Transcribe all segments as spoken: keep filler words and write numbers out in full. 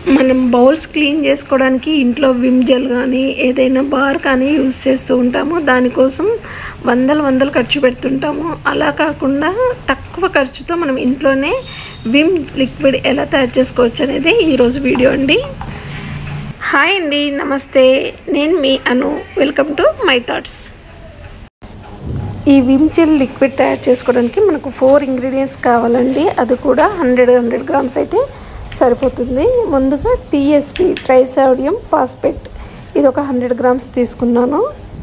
మనం bowls clean చేసుకోవడానికి ఇంట్లో విమ్ జెల్ కానీ ఏదైనా బార్ కానీ యూజ్ చేస్తూ ఉంటాము. దానికోసం వందలు వందలు ఖర్చు పెడుతుంటాము. అలా కాకుండా తక్కువ ఖర్చుతో మనం ఇంట్లోనే విమ్ లిక్విడ్ ఎలా తయారు చేసుకోవచ్చు అనేది ఈరోజు వీడియో అండి. హాయ్ అండి, నమస్తే. నేను మీ Anu. Welcome to my thoughts. ఈ విమ్ జెల్ లిక్విడ్ తయారు చేసుకోవడానికి మనకు ఫోర్ ఇంగ్రీడియంట్స్ కావాలండి. అది కూడా హండ్రెడ్ హండ్రెడ్ గ్రామ్స్ అయితే సరిపోతుంది. ముందుగా టీఎస్పీ ట్రైసోడియం ఫాస్ఫేట్, ఇది ఒక హండ్రెడ్ గ్రామ్స్ తీసుకున్నాను.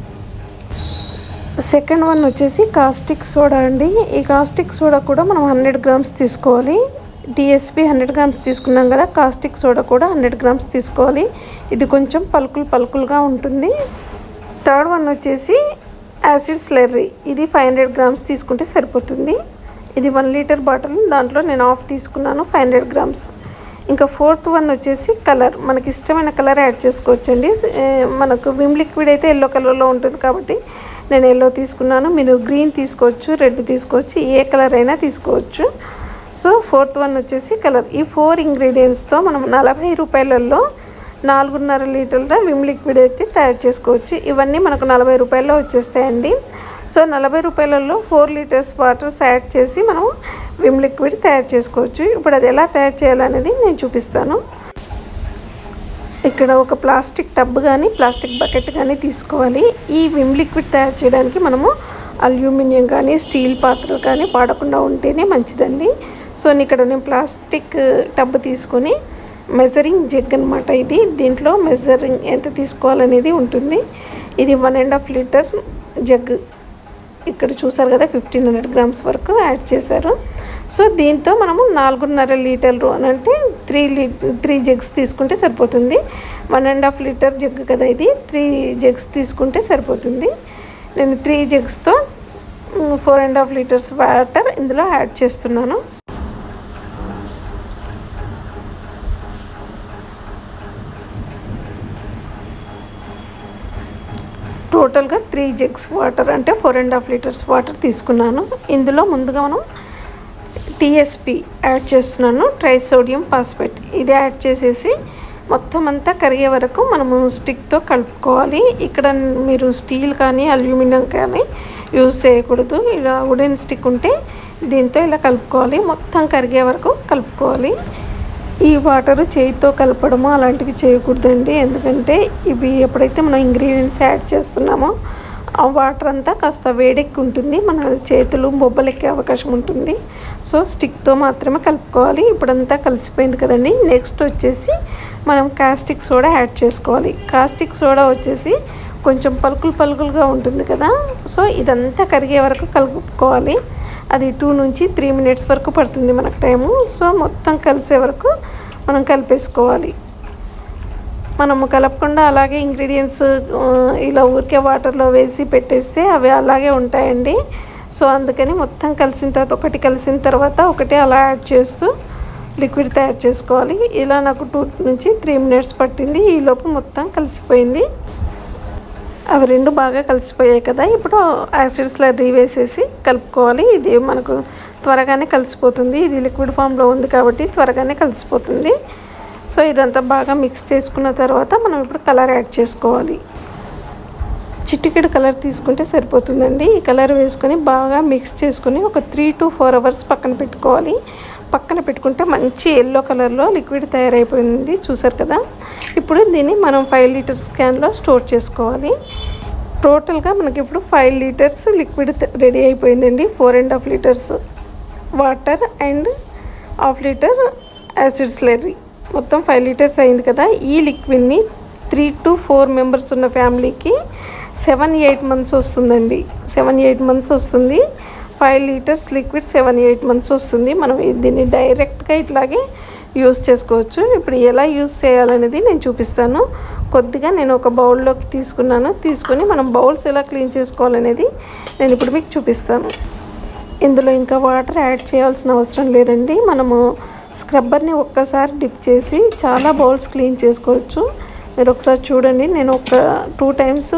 సెకండ్ వన్ వచ్చేసి కాస్టిక్ సోడా అండి. ఈ కాస్టిక్ సోడా కూడా మనం హండ్రెడ్ గ్రామ్స్ తీసుకోవాలి. టీఎస్పీ హండ్రెడ్ గ్రామ్స్ తీసుకున్నాం కదా, కాస్టిక్ సోడా కూడా హండ్రెడ్ గ్రామ్స్ తీసుకోవాలి. ఇది కొంచెం పలుకులు పలుకులుగా ఉంటుంది. థర్డ్ వన్ వచ్చేసి యాసిడ్ స్లర్రీ, ఇది ఫైవ్ హండ్రెడ్ గ్రామ్స్ తీసుకుంటే సరిపోతుంది. ఇది వన్ లీటర్ బాటిల్, దాంట్లో నేను హాఫ్ తీసుకున్నాను, ఫైవ్ హండ్రెడ్ గ్రామ్స్. ఇంకా ఫోర్త్ వన్ వచ్చేసి కలర్, మనకి ఇష్టమైన కలర్ యాడ్ చేసుకోవచ్చండి. మనకు విమ్ లిక్విడ్ అయితే ఎల్లో కలర్లో ఉంటుంది కాబట్టి నేను ఎల్లో తీసుకున్నాను. మీరు గ్రీన్ తీసుకోవచ్చు, రెడ్ తీసుకోవచ్చు, ఏ కలర్ అయినా తీసుకోవచ్చు. సో ఫోర్త్ వన్ వచ్చేసి కలర్. ఈ ఫోర్ ఇంగ్రీడియంట్స్తో మనం నలభై రూపాయలలో నాలుగున్నర లీటర్ల విమ్ లిక్విడ్ అయితే తయారు చేసుకోవచ్చు. ఇవన్నీ మనకు నలభై రూపాయల్లో వచ్చేస్తాయండి. సో నలభై రూపాయలలో ఫోర్ లీటర్స్ వాటర్స్ యాడ్ చేసి మనం విమ్ లిక్విడ్ తయారు చేసుకోవచ్చు. ఇప్పుడు అది ఎలా తయారు చేయాలనేది నేను చూపిస్తాను. ఇక్కడ ఒక ప్లాస్టిక్ టబ్ కానీ ప్లాస్టిక్ బకెట్ కానీ తీసుకోవాలి. ఈ విమ్ లిక్విడ్ తయారు చేయడానికి మనము అల్యూమినియం కానీ స్టీల్ పాత్రలు కానీ వాడకుండా ఉంటేనే మంచిదండి. సో ఇక్కడ నేను ప్లాస్టిక్ టబ్ తీసుకొని, మెజరింగ్ జగ్ అనమాట ఇది, దీంట్లో మెజరింగ్ ఎంత తీసుకోవాలనేది ఉంటుంది. ఇది one and half litre jug, ఇక్కడ చూసారు కదా ఫిఫ్టీన్ హండ్రెడ్ గ్రామ్స్ వరకు యాడ్ చేశారు. సో దీంతో మనము నాలుగున్నర లీటర్లు అని అంటే త్రీ లీ త్రీ జగ్స్ తీసుకుంటే సరిపోతుంది. One and half litre jug కదా ఇది, త్రీ జగ్స్ తీసుకుంటే సరిపోతుంది. నేను త్రీ జగ్స్తో four and half litres water ఇందులో యాడ్ చేస్తున్నాను. టోటల్గా త్రీ జగ్స్ వాటర్ అంటే four and half litres water తీసుకున్నాను. ఇందులో ముందుగా మనం టీఎస్పీ యాడ్ చేస్తున్నాను, ట్రైసోడియం ఫాస్ఫేట్. ఇది యాడ్ చేసేసి మొత్తం అంతా కరిగే వరకు మనము స్టిక్తో కలుపుకోవాలి. ఇక్కడ మీరు స్టీల్ కానీ అల్యూమినియం కానీ యూజ్ చేయకూడదు. ఇలా వుడెన్ స్టిక్ ఉంటే దీంతో ఇలా కలుపుకోవాలి, మొత్తం కరిగే వరకు కలుపుకోవాలి. ఈ వాటర్ చేతితో కలపడము అలాంటివి చేయకూడదండి. ఎందుకంటే ఇవి ఎప్పుడైతే మనం ఇంగ్రీడియంట్స్ యాడ్ చేస్తున్నామో ఆ వాటర్ అంతా కాస్త వేడెక్కి ఉంటుంది, మన చేతులు బొబ్బలెక్కే అవకాశం ఉంటుంది. సో స్టిక్తో మాత్రమే కలుపుకోవాలి. ఇప్పుడంతా కలిసిపోయింది కదండి. నెక్స్ట్ వచ్చేసి మనం కాస్టిక్ సోడా యాడ్ చేసుకోవాలి. కాస్టిక్ సోడా వచ్చేసి కొంచెం పలుకులు పలుకులుగా ఉంటుంది కదా. సో ఇదంతా కరిగే వరకు కలుపుకోవాలి. అది టూ నుంచి త్రీ మినిట్స్ వరకు పడుతుంది మనకు టైము. సో మొత్తం కలిసే వరకు మనం కలిపేసుకోవాలి. మనము కలపకుండా అలాగే ఇంగ్రీడియంట్స్ ఇలా ఊరికే వాటర్లో వేసి పెట్టేస్తే అవి అలాగే ఉంటాయండి. సో అందుకని మొత్తం కలిసిన తర్వాత ఒకటి కలిసిన తర్వాత ఒకటి అలా యాడ్ చేస్తూ లిక్విడ్ తయారు చేసుకోవాలి. ఇలా నాకు టూ నుంచి త్రీ మినిట్స్ పట్టింది. ఈలోపు మొత్తం కలిసిపోయింది. అవి రెండు బాగా కలిసిపోయాయి కదా. ఇప్పుడు యాసిడ్ స్లర్రీ వేసేసి కలుపుకోవాలి. ఇది మనకు త్వరగానే కలిసిపోతుంది. ఇది లిక్విడ్ ఫామ్లో ఉంది కాబట్టి త్వరగానే కలిసిపోతుంది. సో ఇదంతా బాగా మిక్స్ చేసుకున్న తర్వాత మనం ఇప్పుడు కలర్ యాడ్ చేసుకోవాలి. చిటికెడు కలర్ తీసుకుంటే సరిపోతుందండి. ఈ కలర్ వేసుకొని బాగా మిక్స్ చేసుకొని ఒక త్రీ టు ఫోర్ అవర్స్ పక్కన పెట్టుకోవాలి. పక్కన పెట్టుకుంటే మంచి ఎల్లో కలర్లో లిక్విడ్ తయారైపోయింది, చూసారు కదా. ఇప్పుడు దీన్ని మనం ఫైవ్ లీటర్స్ క్యాన్లో స్టోర్ చేసుకోవాలి. టోటల్గా మనకి ఇప్పుడు ఫైవ్ లీటర్స్ లిక్విడ్ రెడీ అయిపోయిందండి. Four and half litres water and half litre acid slurry, మొత్తం ఫైవ్ లీటర్స్ అయింది కదా. ఈ లిక్విడ్ని త్రీ టు ఫోర్ మెంబర్స్ ఉన్న ఫ్యామిలీకి సెవెన్ ఎయిట్ మంత్స్ వస్తుందండి. సెవెన్ ఎయిట్ మంత్స్ వస్తుంది. Five litres liquid seven eight months వస్తుంది. మనం దీన్ని డైరెక్ట్గా ఇట్లాగే యూస్ చేసుకోవచ్చు. ఇప్పుడు ఎలా యూస్ చేయాలనేది నేను చూపిస్తాను. కొద్దిగా నేను ఒక బౌల్లోకి తీసుకున్నాను. తీసుకొని మనం బౌల్స్ ఎలా క్లీన్ చేసుకోవాలనేది నేను ఇప్పుడు మీకు చూపిస్తాను. ఇందులో ఇంకా వాటర్ యాడ్ చేయాల్సిన అవసరం లేదండి. మనము స్క్రబ్బర్ని ఒక్కసారి డిప్ చేసి చాలా బౌల్స్ క్లీన్ చేసుకోవచ్చు. మీరు ఒకసారి చూడండి, నేను ఒక టూ టైమ్స్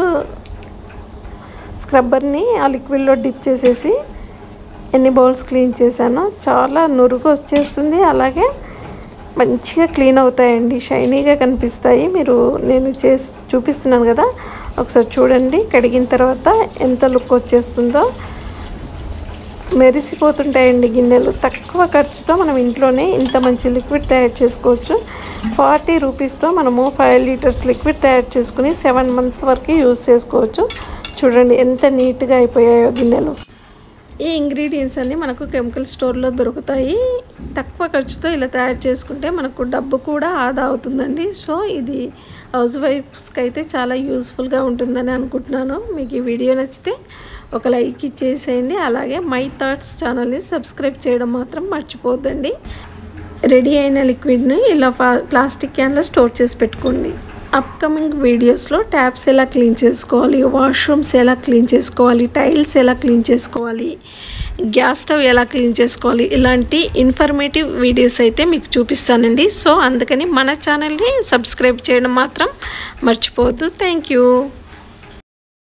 స్క్రబ్బర్ని ఆ లిక్విడ్లో డిప్ చేసేసి ఎన్ని బౌల్స్ క్లీన్ చేశానో. చాలా నురుగు వచ్చేస్తుంది, అలాగే మంచిగా క్లీన్ అవుతాయండి, షైనీగా కనిపిస్తాయి. మీరు నేను చేసి చూపిస్తున్నాను కదా, ఒకసారి చూడండి. కడిగిన తర్వాత ఎంత లుక్ వచ్చేస్తుందో, మెరిసిపోతుంటాయండి గిన్నెలు. తక్కువ ఖర్చుతో మనం ఇంట్లోనే ఇంత మంచి లిక్విడ్ తయారు చేసుకోవచ్చు. ఫార్టీ రూపీస్తో మనము ఫైవ్ లీటర్స్ లిక్విడ్ తయారు చేసుకుని సెవెన్ మంత్స్ వరకు యూజ్ చేసుకోవచ్చు. చూడండి ఎంత నీట్గా అయిపోయాయో గిన్నెలు. ఈ ఇంగ్రీడియంట్స్ అన్నీ మనకు కెమికల్ స్టోర్లో దొరుకుతాయి. తక్కువ ఖర్చుతో ఇలా తయారు చేసుకుంటే మనకు డబ్బు కూడా ఆదా అవుతుందండి. సో ఇది హౌస్ వైఫ్స్కి అయితే చాలా యూస్ఫుల్గా ఉంటుందని అనుకుంటున్నాను. మీకు ఈ వీడియో నచ్చితే ఒక లైక్ ఇచ్చేసేయండి. అలాగే మై థాట్స్ ఛానల్ని సబ్స్క్రైబ్ చేయడం మాత్రం మర్చిపోద్దండి. రెడీ అయిన లిక్విడ్ని ఇలా ప్లాస్టిక్ క్యాన్లో స్టోర్ చేసి పెట్టుకోండి. అప్కమింగ్ వీడియోస్లో ట్యాప్స్ ఎలా క్లీన్ చేసుకోవాలి, వాష్రూమ్స్ ఎలా క్లీన్ చేసుకోవాలి, టైల్స్ ఎలా క్లీన్ చేసుకోవాలి, గ్యాస్ స్టవ్ ఎలా క్లీన్ చేసుకోవాలి, ఇలాంటి ఇన్ఫర్మేటివ్ వీడియోస్ అయితే మీకు చూపిస్తానండి. సో అందుకని మన ఛానల్ని సబ్స్క్రైబ్ చేయడం మాత్రం మర్చిపోవద్దు. Thank you.